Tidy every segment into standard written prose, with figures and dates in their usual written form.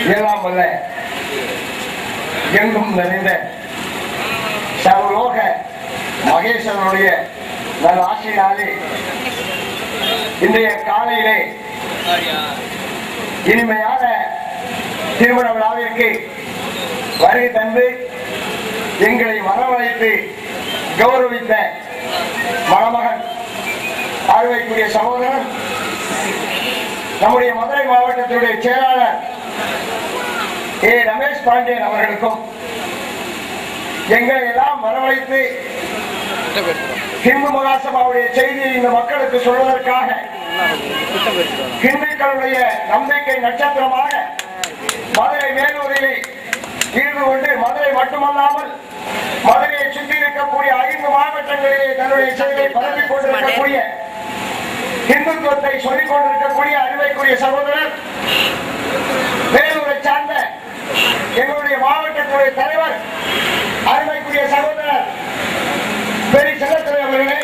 எல்லாம் வல்ல எங்கும் நிறைந்த சர்வலோக மகேஸ்வரனுடைய நல்ல ஆசையினாலே இன்றைய காலையிலே இனிமையான திருமண விழாவிற்கு வருகை தந்து எங்களை வரவழைத்து கௌரவித்த மணமகன் ஆழ்வைக்குரிய சகோதரன் நம்முடைய மதுரை மாவட்டத்தினுடைய செயலாளர் ஏ ரமேஷ் பாண்டியன் அவர்களுக்கும் எங்களை எல்லாம் வரவழைத்து ஹிந்து மகாசபாவுடைய செய்தியை இந்த மக்களுக்கு சொல்வதற்காக ஹிந்துக்களுடைய நம்பிக்கை நட்சத்திரமாக மதுரை மேலூரிலே ஈடு கொண்டு மதுரை மட்டுமல்லாமல் மதுரையை சுற்றி இருக்கக்கூடிய 5 மாவட்டங்களிலே தன்னுடைய செய்தியை பரப்பிக் கொண்டிருக்கக்கூடிய இந்துத்துவத்தை சொல்லிக் கொண்டிருக்கக்கூடிய அறிவைக்குரிய சகோதரர் வேலூரை சார்ந்த எங்களுடைய மாவட்டத்துடைய தலைவர் அறிவைக்குரிய சகோதரர் பெரிய செல்லத்துறை அவர்களே,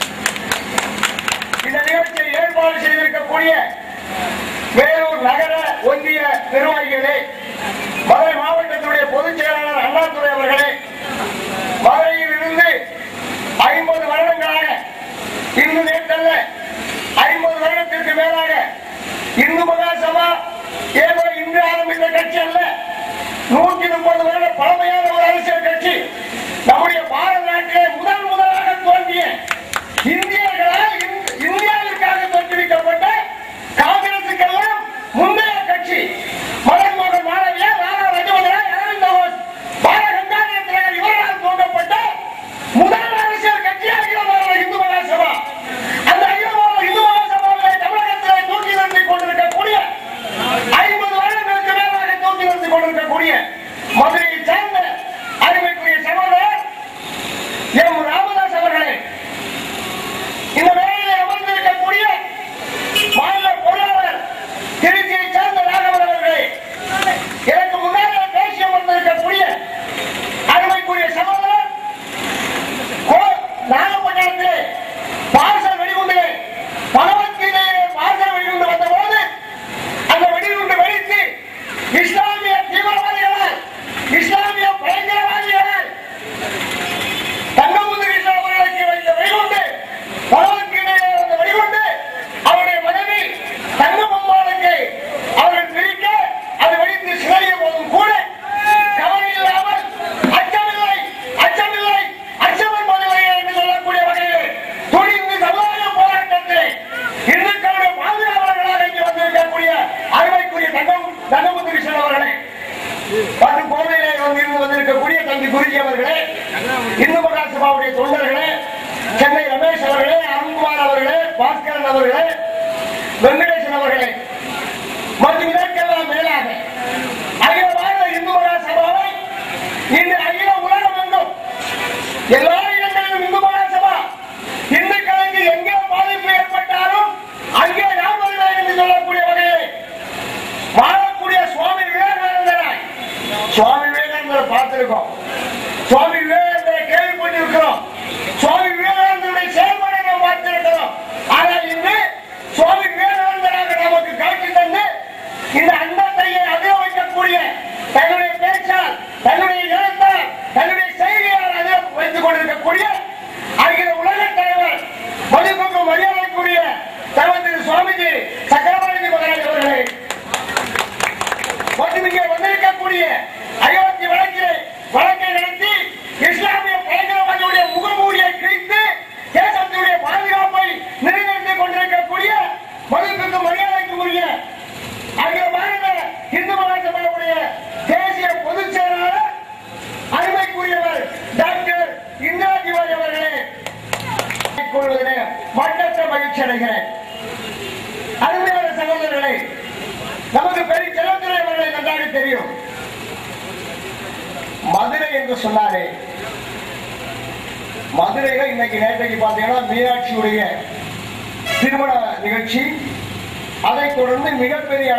இந்த நிகழ்ச்சியை ஏற்பாடு செய்திருக்கக்கூடிய வேலூர் நகர ஒன்றிய நிர்வாகிகளே, மதுரை மாவட்டத்துடைய பொதுச் செயலாளர் அண்ணாதுரை அவர்களே, மதுரையில் இருந்து 50 வருடங்களாக இந்து நேற்றல்ல 50 வருடத்திற்கு மேலாக இந்து மகாசபா ஏதோ இன்று ஆரம்பித்த கட்சி அல்ல, 130 வருட பழமையான ஒரு அரசியல் கட்சி. நம்முடைய பாரத நாட்டிலே முதலாக தோன்றிய இந்தியர்களால் இந்தியாவிற்காக தோற்றுவிக்கப்பட்ட காங்கிரசுக்கெல்லாம் முந்தைய கட்சி. மதன் மோகன் மாளவியா, ராணா ரஜவந்தரா, அரவிந்த் கோஷ், பாலகங்காதர திலகர் இவர்களால் தோன்றப்பட்ட முதல் அரசியல் கட்சி அகில பாரத இந்து மகாசபா. அந்த அகில பாரத இந்து மகாசபாவிலே தமிழகத்திலே தூக்கி நிறுத்திக் கொண்டிருக்கக்கூடிய 50 வருடங்களுக்கு மேலாக தூக்கி நிறுத்திக் கொண்டிருக்கக்கூடிய மதுரையை சேர்ந்த அறிவைக்குரிய சகோதரர் எம் ராமதாஸ் அவர்களே, இந்த வேலையிலே அமர்ந்திருக்கக்கூடிய மாநில பொருளாளர் திருச்சியை சேர்ந்த ராகவன் அவர்களே, எனக்கு முன்னாலே பேசி அமர்ந்திருக்கக்கூடிய அறிவைக்குரிய சகோதரர் நாகப்பட்டினத்திலே பார்சல் வெடிகுண்டிலே பகவத்கீதையிலே பார்சல் வெடிகுண்டு வந்தபோது அந்த வெடிகுண்டு வெடித்து இஸ்லாமிய தீவிரவாதிகளால் இஸ்லாமிய பயங்கரவாதிகளால் தங்கமுத்து கிருஷ்ணன் அவர்களுக்கு வைத்த வெடிகுண்டு பகவத்கீதையிலே வந்த வெடிகுண்டு அவருடைய மனைவி தங்கம்மம்மாளுக்கு அவர்கள் பிரிக்க அது வெடித்து சிதறிய போதும் கூட கவலை இல்லாமல் அச்சமில்லை அச்சமில்லை அச்சமில் பதிலை என்று சொல்லக்கூடிய வகையில் துணிந்து சமுதாய போராட்டத்தை இந்துக்களுடைய பாதுகாவலர்களாக இங்கே வந்திருக்கக்கூடிய அறிவைக்குரிய தங்கமுத்து கிருஷ்ணன் அவர்களே, மற்றும் கோவையிலே வந்திருக்கக்கூடிய தம்பி குருஜி அவர்களே, இந்து மகாசபாவுடைய தொண்டர்களே, சென்னை ரமேஷ் அவர்களே, அருண்குமார் அவர்களே, பாஸ்கரன் அவர்களே, வெங்கடேசன் அவர்களே, மற்றும் இதற்கெல்லாம் மேலாக அகில பாரத இந்து மகாசபாவை இன்று அகில உலகம் எங்கும் எல்லா இடங்களிலும் இந்து மகாசபா இந்துக்களுக்கு எங்கே பாதிப்பு ஏற்பட்டாலும் அங்கே நாம் வருவேன் என்று சொல்லக்கூடிய வகையில் வாழக்கூடிய சுவாமி விவேகானந்தராய், சுவாமி விவேகானந்தரை பார்த்திருக்கோம், சுவாமி விவேகானந்தரை கேள்விப்பட்டிருக்கிறோம், சுவாமி விவேகானந்தருடைய செயல்பாடை நாம் பார்த்திருக்கிறோம். ஆனால் இன்று சுவாமி விவேகானந்தராக நமக்கு காட்சி தந்து இந்த அண்டத்தையை அதிர வைக்கக்கூடிய தன்னுடைய பேச்சால், தன்னுடைய எழுத்தால், தன்னுடைய செய்தியால் அதிர வைத்துக் கொண்டிருக்கக்கூடிய அகில உலக தலைவர் மதிப்புக்கு மரியாதைக்குரிய திரு சுவாமிஜி சக்கரபாணி மகாராஜ் அவர்களே, மற்றும் இங்கே வந்திருக்கக்கூடிய அயோத்தி வழக்கை நடத்தி இஸ்லாமிய பயங்கரவாதியுடைய முகமூடியை கிழித்து தேசத்தினுடைய பாதுகாப்பை நிலைநிறுத்திக் கொண்டிருக்கக்கூடிய மதிப்புக்கு மரியாதைக்குரிய அகில பாரத இந்து மகாசபாவுடைய தேசிய பொதுச் செயலாளர் அருமைக்குரியவர் டாக்டர் இந்திரா திவாரி அவர்களே, மட்டற்ற மகிழ்ச்சி அடைகிறேன். அருமையான சகோதரர்களே, நமக்கு பெரிய செல்லத்துறை அவர்களை நன்றாக தெரியும். மதுரை என்று சொன்னாரே, மதுரையில இன்னைக்கு நேற்றைக்கு பார்த்தீங்கன்னா மீனாட்சியுடைய திருமண நிகழ்ச்சி, அதைத் தொடர்ந்து மிகப்பெரிய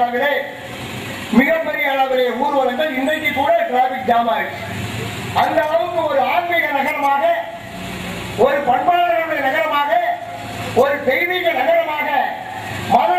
அளவிலே ஊர்வலங்கள், இன்றைக்கு கூட டிராபிக் ஜாம் ஆயிடுச்சு. அந்த அளவுக்கு ஒரு ஆன்மீக நகரமாக, ஒரு பண்பாளர்களுடைய நகரமாக, ஒரு தெய்வீக நகரமாக மதுரை